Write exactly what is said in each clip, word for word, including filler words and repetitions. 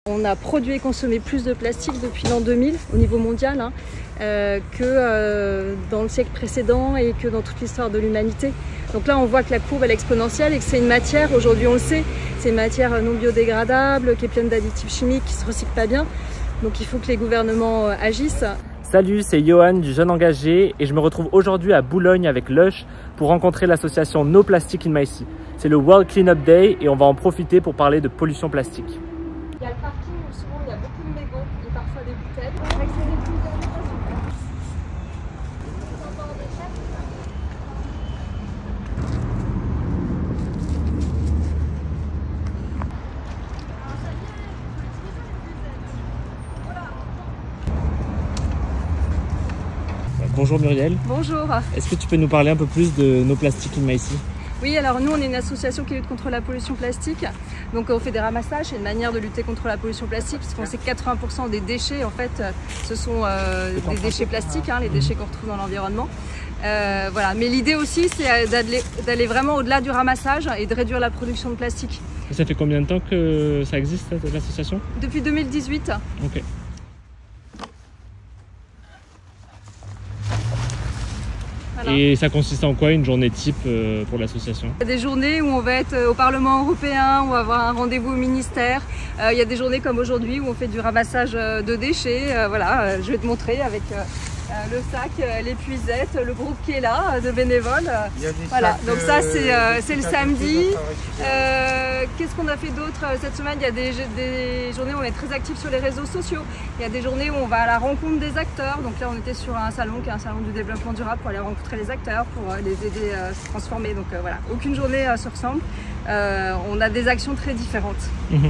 On a produit et consommé plus de plastique depuis l'an deux mille au niveau mondial hein, euh, que euh, dans le siècle précédent et que dans toute l'histoire de l'humanité. Donc là on voit que la courbe elle est exponentielle et que c'est une matière, aujourd'hui on le sait, c'est une matière non biodégradable, qui est pleine d'additifs chimiques, qui ne se recycle pas bien. Donc il faut que les gouvernements agissent. Salut, c'est Johan du Jeune Engagé et je me retrouve aujourd'hui à Boulogne avec Lush pour rencontrer l'association No Plastic in My Sea. C'est le World Cleanup Day et on va en profiter pour parler de pollution plastique. Il y a le parking où souvent il y a beaucoup de mégots et parfois des bouteilles. Bonjour Muriel. Bonjour. Est-ce que tu peux nous parler un peu plus de No Plastic in My Sea? Oui, alors nous on est une association qui lutte contre la pollution plastique. Donc on fait des ramassages, c'est une manière de lutter contre la pollution plastique puisqu'on sait que quatre-vingts pour cent des déchets en fait ce sont euh, des déchets plastiques, hein, les déchets qu'on retrouve dans l'environnement. Euh, voilà. Mais l'idée aussi c'est d'aller vraiment au-delà du ramassage et de réduire la production de plastique. Et ça fait combien de temps que ça existe l'association? Depuis deux mille dix-huit. Ok. Voilà. Et ça consiste en quoi une journée type pour l'association? Il y a des journées où on va être au Parlement européen, on va avoir un rendez-vous au ministère. Euh, il y a des journées comme aujourd'hui où on fait du ramassage de déchets. Euh, voilà, je vais te montrer avec euh, le sac, l'épuisette, le groupe qui est là, de bénévoles. Voilà, donc ça c'est euh, le samedi. Euh, Qu'est-ce qu'on a fait d'autre cette semaine? Il y a des, des journées où on est très actifs sur les réseaux sociaux. Il y a des journées où on va à la rencontre des acteurs. Donc là on était sur un salon qui est un salon du développement durable pour aller rencontrer les acteurs, pour les aider à se transformer. Donc euh, voilà, aucune journée euh, se ressemble. Euh, on a des actions très différentes. Mmh.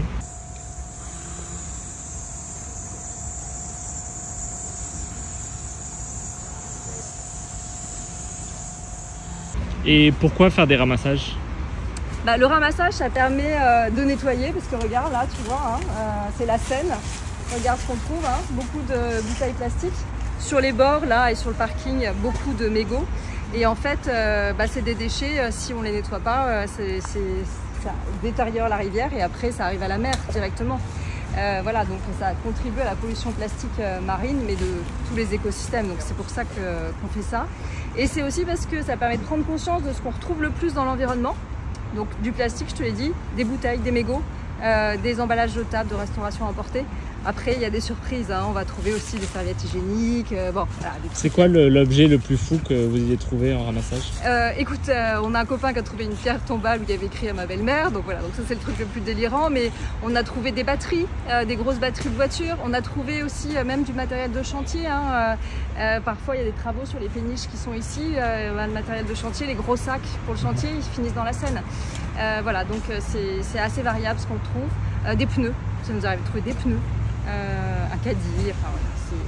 Et pourquoi faire des ramassages? Bah, le ramassage, ça permet euh, de nettoyer, parce que regarde, là, tu vois, hein, euh, c'est la Seine. Regarde ce qu'on trouve, hein, beaucoup de bouteilles plastiques. Sur les bords, là, et sur le parking, beaucoup de mégots. Et en fait, euh, bah, c'est des déchets, euh, si on les nettoie pas, euh, c'est, ça détériore la rivière et après, ça arrive à la mer directement. Euh, voilà, donc ça contribue à la pollution plastique euh, marine, mais de tous les écosystèmes. Donc c'est pour ça que, euh, qu'on fait ça. Et c'est aussi parce que ça permet de prendre conscience de ce qu'on retrouve le plus dans l'environnement. Donc du plastique, je te l'ai dit, des bouteilles, des mégots, euh, des emballages jetables de restauration emportée. Après, il y a des surprises, hein. On va trouver aussi des serviettes hygiéniques. Euh, bon, voilà, c'est quoi l'objet le, le plus fou que vous ayez trouvé en ramassage? euh, Écoute, euh, on a un copain qui a trouvé une pierre tombale où il y avait écrit à ma belle-mère. Donc voilà, donc ça c'est le truc le plus délirant. Mais on a trouvé des batteries, euh, des grosses batteries de voitures. On a trouvé aussi euh, même du matériel de chantier. Hein. Euh, euh, parfois, il y a des travaux sur les péniches qui sont ici. Euh, le matériel de chantier, les gros sacs pour le chantier, ils finissent dans la Seine. Euh, voilà, donc euh, c'est assez variable ce qu'on trouve. Euh, des pneus, ça nous arrive de trouver des pneus. Euh, un caddie, enfin voilà, c'est...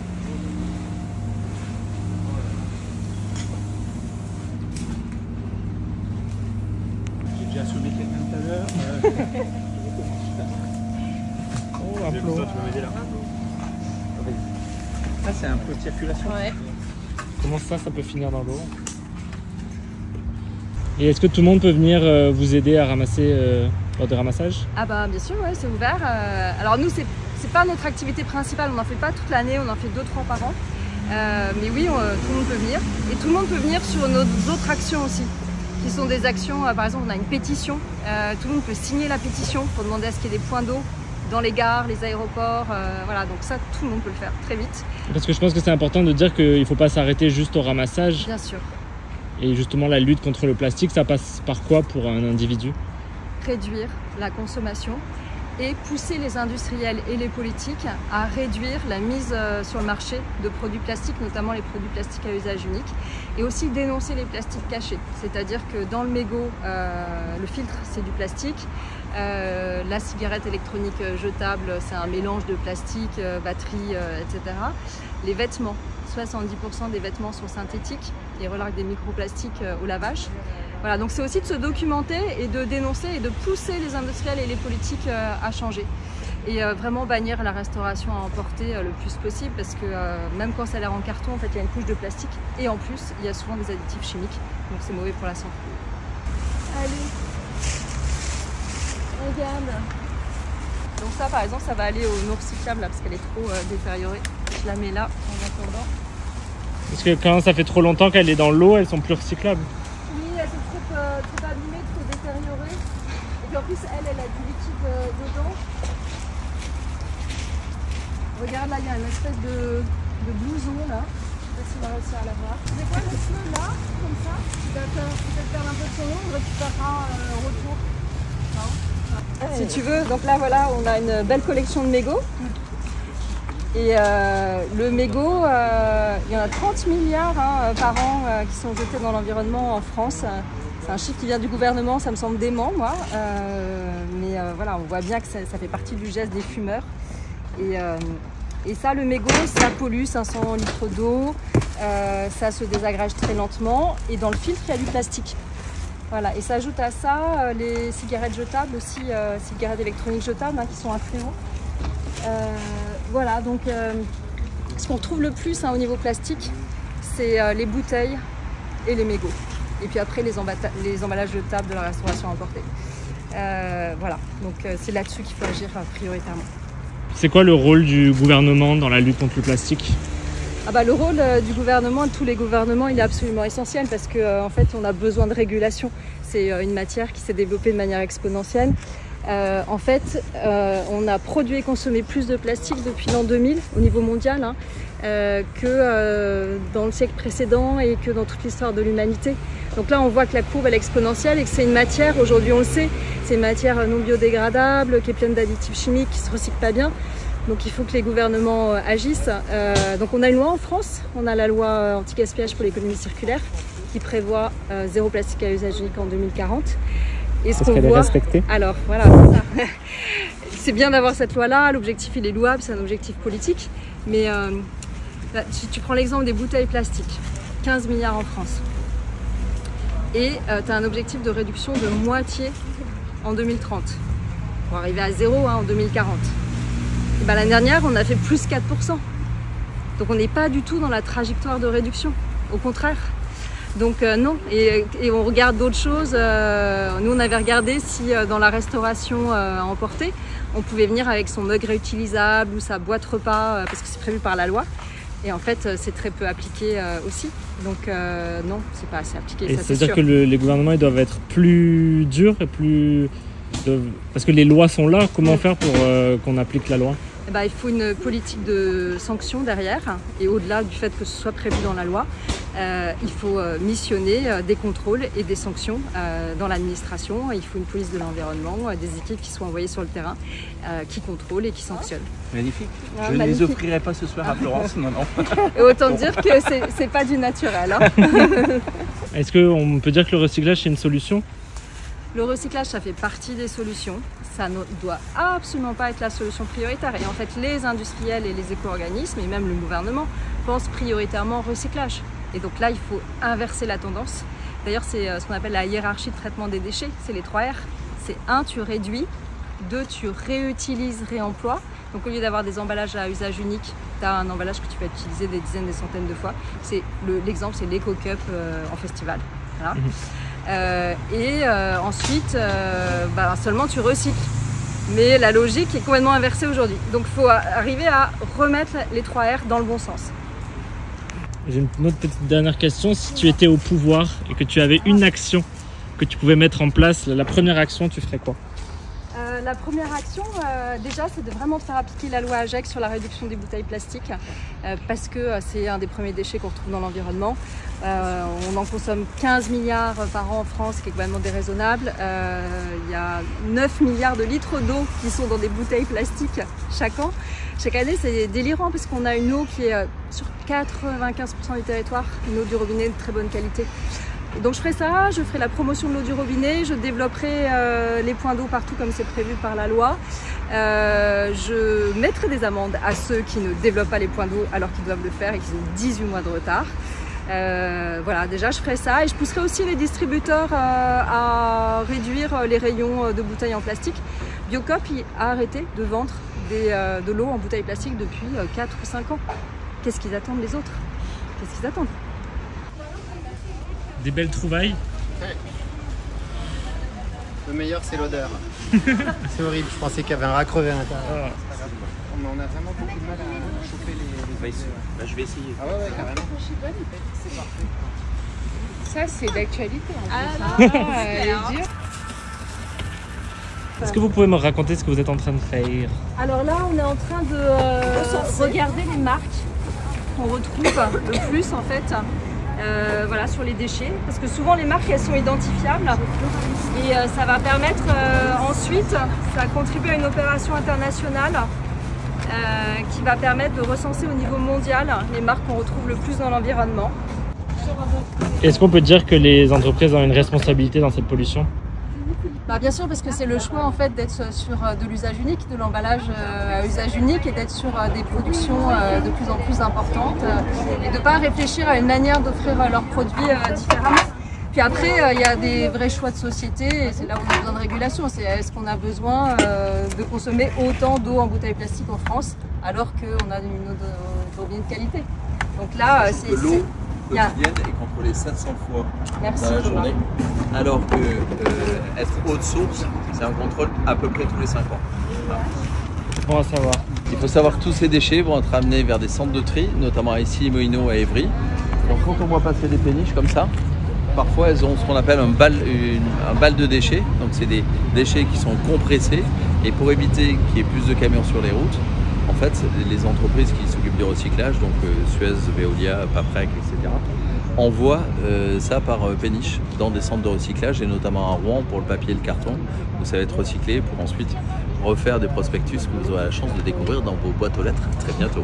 J'ai déjà assommé quelqu'un tout à l'heure. Euh... oh, un plomb. Tu vas m'aider là. Ça c'est un peu de circulation. Ouais. Comment ça, ça peut finir dans l'eau? Et est-ce que tout le monde peut venir euh, vous aider à ramasser euh, lors des ramassages? Ah bah bien sûr, ouais, c'est ouvert. Euh, alors nous, c'est c'est pas notre activité principale, on n'en fait pas toute l'année, on en fait deux trois par an. Euh, mais oui, on, tout le monde peut venir. Et tout le monde peut venir sur nos autres actions aussi, qui sont des actions, euh, par exemple on a une pétition, euh, tout le monde peut signer la pétition pour demander à ce qu'il y ait des points d'eau dans les gares, les aéroports, euh, voilà, donc ça tout le monde peut le faire très vite. Parce que je pense que c'est important de dire qu'il ne faut pas s'arrêter juste au ramassage. Bien sûr. Et justement la lutte contre le plastique, ça passe par quoi pour un individu? Réduire la consommation et pousser les industriels et les politiques à réduire la mise sur le marché de produits plastiques, notamment les produits plastiques à usage unique, et aussi dénoncer les plastiques cachés. C'est-à-dire que dans le mégot, euh, le filtre c'est du plastique, euh, la cigarette électronique jetable c'est un mélange de plastique, euh, batterie, euh, et cetera. Les vêtements, soixante-dix pour cent des vêtements sont synthétiques et relarguent des microplastiques au lavage. Voilà, donc c'est aussi de se documenter et de dénoncer et de pousser les industriels et les politiques à changer. Et vraiment bannir la restauration à emporter le plus possible parce que même quand ça a l'air en carton, en fait, il y a une couche de plastique et en plus, il y a souvent des additifs chimiques, donc c'est mauvais pour la santé. Allez, regarde. Donc Donc ça par exemple ça va aller au non recyclable là, parce qu'elle est trop euh, détériorée. Je la mets là en attendant. Parce que quand ça fait trop longtemps qu'elle est dans l'eau, elles sont plus recyclables. Oui, elles sont trop, euh, trop abîmées, trop détériorées. Et puis en plus elle, elle a du liquide euh, dedans. Regarde là, il y a une espèce de, de blouson là. Je sais pas si on va réussir à la voir. C'est quoi le feu là, comme ça? Tu vas peut-être perdre un peu de son ombre et tu feras un euh, retour. Non. Si tu veux, donc là voilà, on a une belle collection de mégots. Et euh, le mégot, euh, il y en a trente milliards hein, par an euh, qui sont jetés dans l'environnement en France. C'est un chiffre qui vient du gouvernement, ça me semble dément moi. Euh, mais euh, voilà, on voit bien que ça, ça fait partie du geste des fumeurs. Et, euh, et ça, le mégot, ça pollue cinq cents litres d'eau, euh, ça se désagrège très lentement. Et dans le filtre, il y a du plastique. Voilà, et s'ajoute à ça euh, les cigarettes jetables aussi, euh, cigarettes électroniques jetables hein, qui sont à fléau. Euh, voilà, donc euh, ce qu'on trouve le plus hein, au niveau plastique, c'est euh, les bouteilles et les mégots. Et puis après, les, les emballages jetables de la restauration emportée. Euh, voilà, donc euh, c'est là-dessus qu'il faut agir euh, prioritairement. C'est quoi le rôle du gouvernement dans la lutte contre le plastique ? Ah bah, le rôle euh, du gouvernement, de tous les gouvernements, il est absolument essentiel parce qu'en euh, en fait, on a besoin de régulation. C'est euh, une matière qui s'est développée de manière exponentielle. Euh, en fait, euh, on a produit et consommé plus de plastique depuis l'an deux mille au niveau mondial hein, euh, que euh, dans le siècle précédent et que dans toute l'histoire de l'humanité. Donc là, on voit que la courbe elle est exponentielle et que c'est une matière, aujourd'hui on le sait, c'est une matière non biodégradable, qui est pleine d'additifs chimiques, qui ne se recycle pas bien. Donc il faut que les gouvernements agissent. Euh, donc on a une loi en France, on a la loi anti-gaspillage pour l'économie circulaire qui prévoit euh, zéro plastique à usage unique en deux mille quarante. Et ce qu'on voit, est respectée. Alors voilà, c'est ça. C'est bien d'avoir cette loi-là, l'objectif il est louable, c'est un objectif politique. Mais euh, là, si tu prends l'exemple des bouteilles plastiques, quinze milliards en France. Et euh, tu as un objectif de réduction de moitié en deux mille trente, pour arriver à zéro hein, en deux mille quarante. Et ben, l'année dernière, on a fait plus quatre pour cent. Donc on n'est pas du tout dans la trajectoire de réduction, au contraire. Donc euh, non, et, et on regarde d'autres choses. Euh, nous, on avait regardé si euh, dans la restauration euh, à emporter, on pouvait venir avec son mug réutilisable ou sa boîte repas, euh, parce que c'est prévu par la loi. Et en fait, c'est très peu appliqué euh, aussi. Donc euh, non, c'est pas assez appliqué. Et ça, c'est c'est-à-dire que le, les gouvernements ils doivent être plus durs et plus... Doivent... Parce que les lois sont là, comment faire pour euh, qu'on applique la loi ? Eh ben, il faut une politique de sanctions derrière. Et au-delà du fait que ce soit prévu dans la loi, euh, il faut euh, missionner euh, des contrôles et des sanctions euh, dans l'administration. Il faut une police de l'environnement, euh, des équipes qui soient envoyées sur le terrain, euh, qui contrôlent et qui sanctionnent. Magnifique. Ah, Je ne magnifique. les offrirai pas ce soir à Florence, non, non. Et autant dire que c'est, c'est pas du naturel. Hein. Est-ce qu'on peut dire que le recyclage c'est une solution ? Le recyclage, ça fait partie des solutions. Ça ne doit absolument pas être la solution prioritaire. Et en fait, les industriels et les éco-organismes, et même le gouvernement, pensent prioritairement au recyclage. Et donc là, il faut inverser la tendance. D'ailleurs, c'est ce qu'on appelle la hiérarchie de traitement des déchets. C'est les trois R. C'est un, tu réduis. Deux, tu réutilises, réemploies. Donc au lieu d'avoir des emballages à usage unique, tu as un emballage que tu peux utiliser des dizaines, des centaines de fois. C'est le, l'exemple, c'est l'Eco-Cup euh, en festival. Voilà. Mmh. Euh, et euh, ensuite, euh, bah, seulement tu recycles. Mais la logique est complètement inversée aujourd'hui. Donc il faut arriver à remettre les trois R dans le bon sens. J'ai une autre petite dernière question. Si tu étais au pouvoir et que tu avais une action que tu pouvais mettre en place, la première action, tu ferais quoi ? Euh, la première action, euh, déjà, c'est de vraiment faire appliquer la loi AGEC sur la réduction des bouteilles plastiques euh, parce que euh, c'est un des premiers déchets qu'on retrouve dans l'environnement. Euh, on en consomme quinze milliards par an en France, ce qui est complètement déraisonnable. Euh, il y a neuf milliards de litres d'eau qui sont dans des bouteilles plastiques chaque an. Chaque année, c'est délirant parce qu'on a une eau qui est euh, sur quatre-vingt-quinze pour cent du territoire, une eau du robinet de très bonne qualité. Donc je ferai ça, je ferai la promotion de l'eau du robinet, je développerai euh, les points d'eau partout comme c'est prévu par la loi. Euh, je mettrai des amendes à ceux qui ne développent pas les points d'eau alors qu'ils doivent le faire et qu'ils ont dix-huit mois de retard. Euh, voilà, déjà je ferai ça et je pousserai aussi les distributeurs euh, à réduire les rayons de bouteilles en plastique. Biocop a arrêté de vendre des, euh, de l'eau en bouteilles plastiques depuis euh, quatre ou cinq ans. Qu'est-ce qu'ils attendent les autres? Qu'est-ce qu'ils attendent? Des belles trouvailles. Le meilleur, c'est l'odeur. C'est horrible, je pensais qu'il y avait un rat crevé à l'intérieur. Ah. On en a vraiment beaucoup de mal à choper les... les Bah, je vais essayer. Ah ouais, ouais, carrément. C'est parfait. Ça, c'est d'actualité en Ah, plus. non, Ah, elle est dure. Est-ce que vous pouvez me raconter ce que vous êtes en train de faire? Alors là, on est en train de euh, regarder les marques qu'on retrouve le plus en fait euh, voilà, sur les déchets. Parce que souvent les marques, elles sont identifiables. Et euh, ça va permettre euh, ensuite, ça contribue à une opération internationale euh, qui va permettre de recenser au niveau mondial les marques qu'on retrouve le plus dans l'environnement. Est-ce qu'on peut dire que les entreprises ont une responsabilité dans cette pollution? Bah bien sûr, parce que c'est le choix en fait d'être sur de l'usage unique, de l'emballage à usage unique et d'être sur des productions de plus en plus importantes et de ne pas réfléchir à une manière d'offrir leurs produits différemment. Puis après, il y a des vrais choix de société et c'est là où on a besoin de régulation. C'est est-ce qu'on a besoin de consommer autant d'eau en bouteille plastique en France alors qu'on a une eau de qualité. Donc là, c'est... L'eau quotidienne est contrôlée sept cents fois Merci, dans la Thomas. journée, alors que euh, être eau de source, c'est un contrôle à peu près tous les cinq ans. Voilà. Bon à savoir. Il faut savoir que tous ces déchets vont être amenés vers des centres de tri, notamment ici, Moïno à Évry. Donc quand on voit passer des péniches comme ça, parfois elles ont ce qu'on appelle un bal, une, un bal de déchets. Donc c'est des déchets qui sont compressés et pour éviter qu'il y ait plus de camions sur les routes, en fait, les entreprises qui s'occupent du recyclage, donc euh, Suez, Veolia, Paprec, et cetera, envoient euh, ça par euh, péniche dans des centres de recyclage et notamment à Rouen pour le papier et le carton où ça va être recyclé pour ensuite refaire des prospectus que vous aurez la chance de découvrir dans vos boîtes aux lettres très bientôt.